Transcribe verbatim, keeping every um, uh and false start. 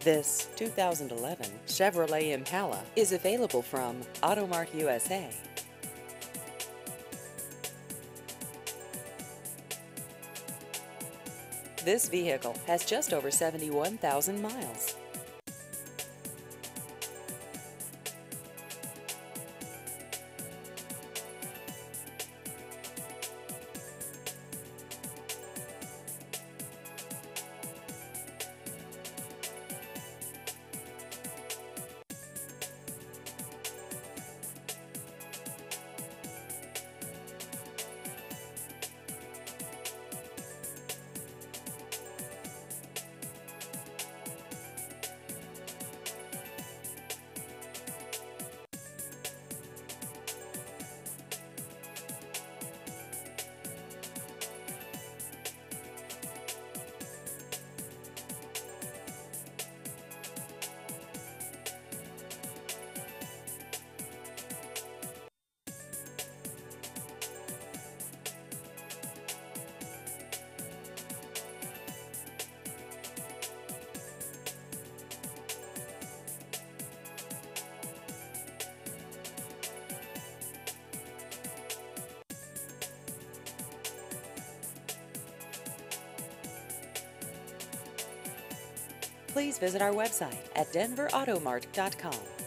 This two thousand eleven Chevrolet Impala is available from Automart U S A. This vehicle has just over seventy-one thousand miles. Please visit our website at denver automart dot com.